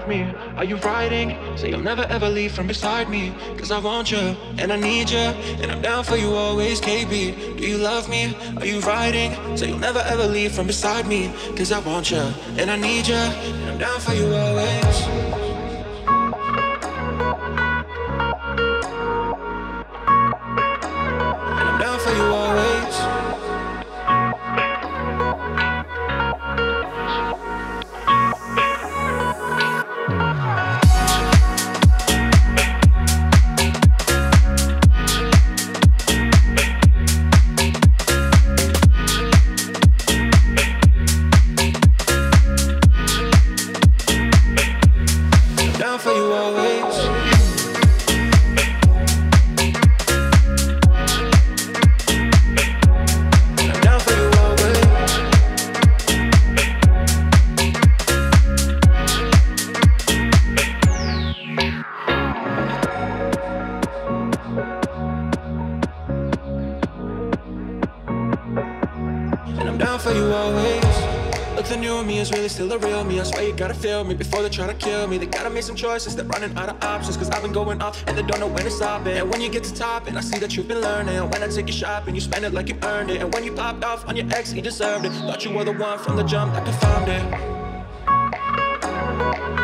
love me? Are you riding? Say you'll never ever leave from beside me. Cause I want you, and I need you, and I'm down for you always, KB. Do you love me? Are you riding? Say you'll never ever leave from beside me. Cause I want you, and I need you, and I'm down for you always. And I'm down for you always. Still the real me, I swear you gotta feel me before they try to kill me. They gotta make some choices, they're running out of options. Cause I've been going off and they don't know when to stop it. And when you get to top and I see that you've been learning. When I take you shopping, you spend it like you earned it. And when you popped off on your ex, he deserved it. Thought you were the one from the jump that confounded.